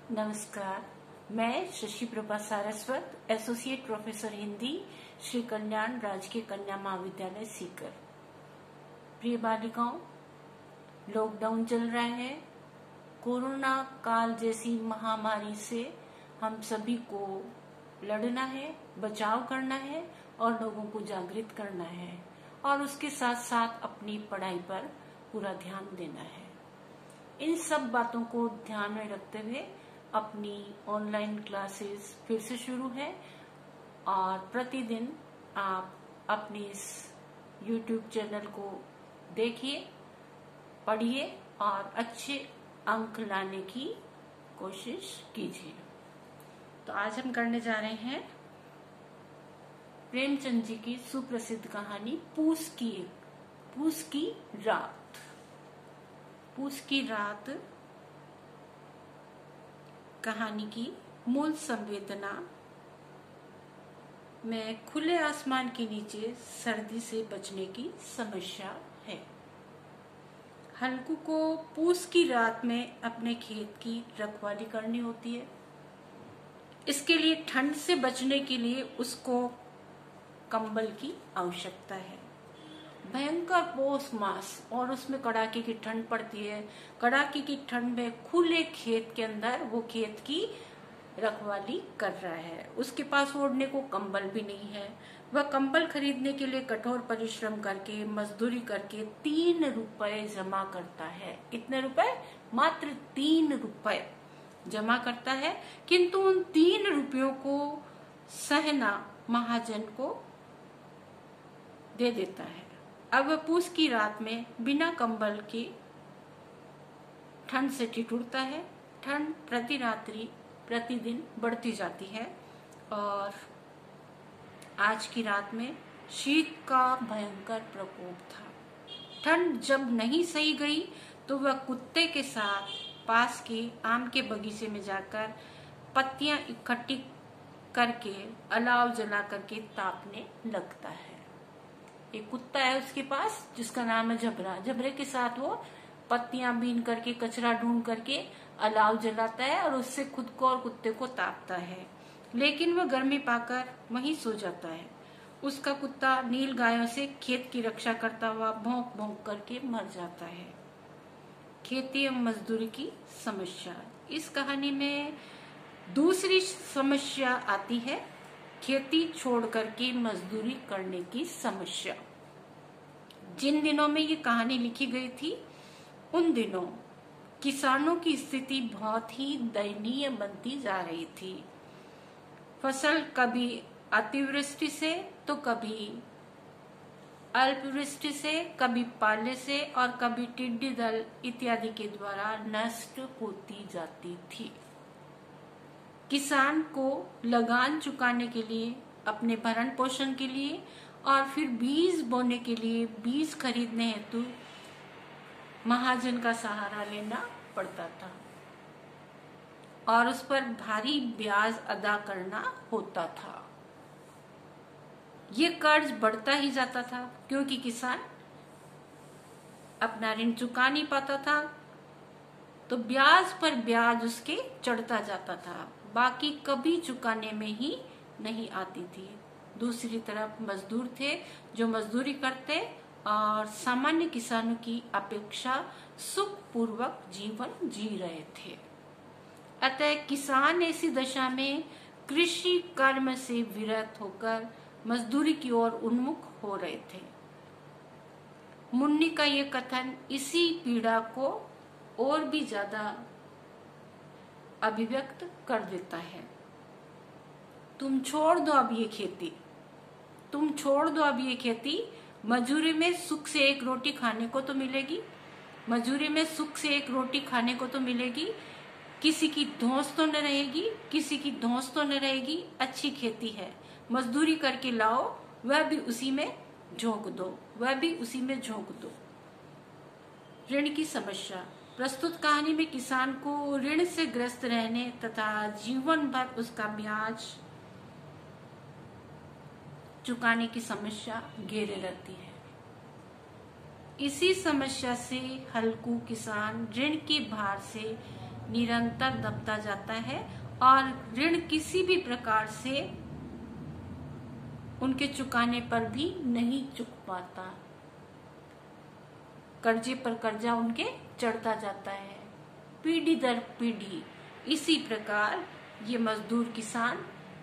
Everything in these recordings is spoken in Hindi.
नमस्कार। मैं शशि प्रभा सारस्वत, एसोसिएट प्रोफेसर हिंदी, श्री कल्याण राजकीय कन्या महाविद्यालय सीकर। प्रिय बालिकाओं, लॉकडाउन चल रहा है। कोरोना काल जैसी महामारी से हम सभी को लड़ना है, बचाव करना है और लोगों को जागृत करना है और उसके साथ साथ अपनी पढ़ाई पर पूरा ध्यान देना है। इन सब बातों को ध्यान में रखते हुए अपनी ऑनलाइन क्लासेस फिर से शुरू है और प्रतिदिन आप अपने इस YouTube चैनल को देखिए, पढ़िए और अच्छे अंक लाने की कोशिश कीजिए। तो आज हम करने जा रहे हैं प्रेमचंद जी की सुप्रसिद्ध कहानी पूस की रात। पूस की रात कहानी की मूल संवेदना में खुले आसमान के नीचे सर्दी से बचने की समस्या है। हल्कू को पूस की रात में अपने खेत की रखवाली करनी होती है। इसके लिए ठंड से बचने के लिए उसको कंबल की आवश्यकता है। भयंकर पौष मास और उसमें कड़ाके की ठंड पड़ती है। कड़ाके की ठंड में खुले खेत के अंदर वो खेत की रखवाली कर रहा है। उसके पास ओढ़ने को कंबल भी नहीं है। वह कंबल खरीदने के लिए कठोर परिश्रम करके, मजदूरी करके 3 रुपए जमा करता है। कितने रुपए? मात्र 3 रुपए जमा करता है। किंतु उन 3 रुपयों को सहना महाजन को दे देता है। अब पूस की रात में बिना कंबल के ठंड से ठिठुरता है। ठंड प्रति रात्रि प्रतिदिन बढ़ती जाती है और आज की रात में शीत का भयंकर प्रकोप था। ठंड जब नहीं सही गई तो वह कुत्ते के साथ पास के आम के बगीचे में जाकर पत्तियां इकट्ठी करके अलाव जला करके तापने लगता है। एक कुत्ता है उसके पास जिसका नाम है जबरा। जबरे के साथ वो पत्तियां बीन करके, कचरा ढूंढ करके अलाव जलाता है और उससे खुद को और कुत्ते को तापता है। लेकिन वह गर्मी पाकर वहीं सो जाता है। उसका कुत्ता नील गायों से खेत की रक्षा करता हुआ भौंक भौंक करके मर जाता है। खेती एवं मजदूरी की समस्या। इस कहानी में दूसरी समस्या आती है, खेती छोड़ करके मजदूरी करने की समस्या। जिन दिनों में ये कहानी लिखी गई थी उन दिनों किसानों की स्थिति बहुत ही दयनीय बनती जा रही थी। फसल कभी अतिवृष्टि से तो कभी अल्पवृष्टि से, कभी पाले से और कभी टिड्डी दल इत्यादि के द्वारा नष्ट होती जाती थी। किसान को लगान चुकाने के लिए, अपने भरण पोषण के लिए और फिर बीज बोने के लिए, बीज खरीदने हेतु महाजन का सहारा लेना पड़ता था और उस पर भारी ब्याज अदा करना होता था। ये कर्ज बढ़ता ही जाता था क्योंकि किसान अपना ऋण चुका नहीं पाता था, तो ब्याज पर ब्याज उसके चढ़ता जाता था। बाकी कभी चुकाने में ही नहीं आती थी। दूसरी तरफ मजदूर थे जो मजदूरी करते और सामान्य किसानों की अपेक्षा सुखपूर्वक जीवन जी रहे थे। अतः किसान ऐसी दशा में कृषि कर्म से विरत होकर मजदूरी की ओर उन्मुख हो रहे थे। मुन्नी का ये कथन इसी पीड़ा को और भी ज्यादा अभिव्यक्त कर देता है। तुम छोड़ दो अब ये खेती, तुम छोड़ दो अब ये खेती। मजूरी में सुख से एक रोटी खाने को तो मिलेगी, मजूरी में सुख से एक रोटी खाने को तो मिलेगी। किसी की धौंस तो न रहेगी, किसी की धौंस तो न रहेगी। अच्छी खेती है, मजदूरी करके लाओ, वह भी उसी में झोंक दो, वह भी उसी में झोंक दो। ऋण की समस्या। प्रस्तुत कहानी में किसान को ऋण से ग्रस्त रहने तथा जीवन भर उसका ब्याज चुकाने की समस्या घेरे रहती है। इसी समस्या से हल्कू किसान ऋण के भार से निरंतर दबता जाता है और ऋण किसी भी प्रकार से उनके चुकाने पर भी नहीं चुक पाता। कर्जे पर कर्जा उनके चढ़ता जाता है पीढ़ी दर पीढ़ी। इसी प्रकार ये मजदूर किसान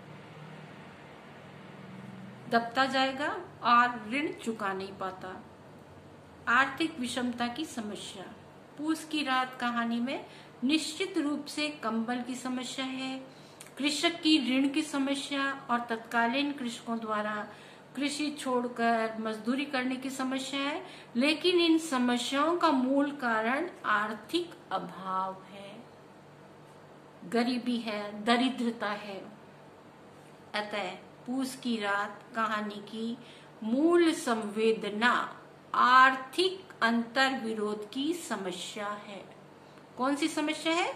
दबता जाएगा और ऋण चुका नहीं पाता। आर्थिक विषमता की समस्या। पूस की रात कहानी में निश्चित रूप से कंबल की समस्या है, कृषक की ऋण की समस्या और तत्कालीन कृषकों द्वारा कृषि छोड़कर मजदूरी करने की समस्या है। लेकिन इन समस्याओं का मूल कारण आर्थिक अभाव है, गरीबी है, दरिद्रता है। अतः पूस की रात कहानी की मूल संवेदना आर्थिक अंतर विरोध की समस्या है। कौन सी समस्या है?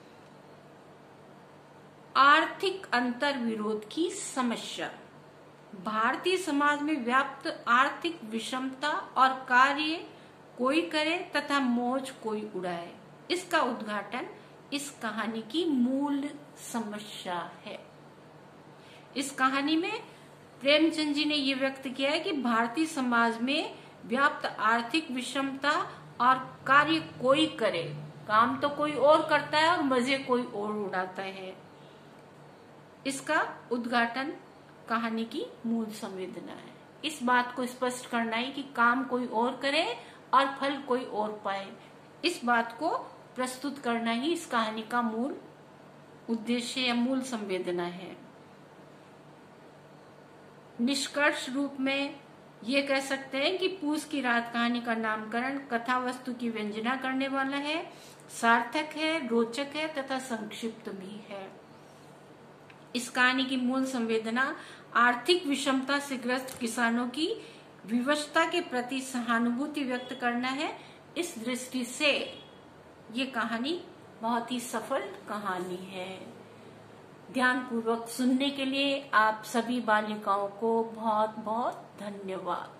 आर्थिक अंतर विरोध की समस्या। भारतीय समाज में व्याप्त आर्थिक विषमता और कार्य कोई करे तथा मौज कोई उड़ाए, इसका उद्घाटन इस कहानी की मूल समस्या है। इस कहानी में प्रेमचंद जी ने यह व्यक्त किया है कि भारतीय समाज में व्याप्त आर्थिक विषमता और कार्य कोई करे, काम तो कोई और करता है और मजे कोई और उड़ाता है, इसका उद्घाटन कहानी की मूल संवेदना है। इस बात को स्पष्ट करना है कि काम कोई और करे और फल कोई और पाए, इस बात को प्रस्तुत करना ही इस कहानी का मूल उद्देश्य या मूल संवेदना है। निष्कर्ष रूप में ये कह सकते हैं कि पूस की रात कहानी का नामकरण कथा वस्तु की व्यंजना करने वाला है, सार्थक है, रोचक है तथा संक्षिप्त भी है। इस कहानी की मूल संवेदना आर्थिक विषमता से ग्रस्त किसानों की विवशता के प्रति सहानुभूति व्यक्त करना है। इस दृष्टि से ये कहानी बहुत ही सफल कहानी है। ध्यानपूर्वक सुनने के लिए आप सभी बालिकाओं को बहुत बहुत धन्यवाद।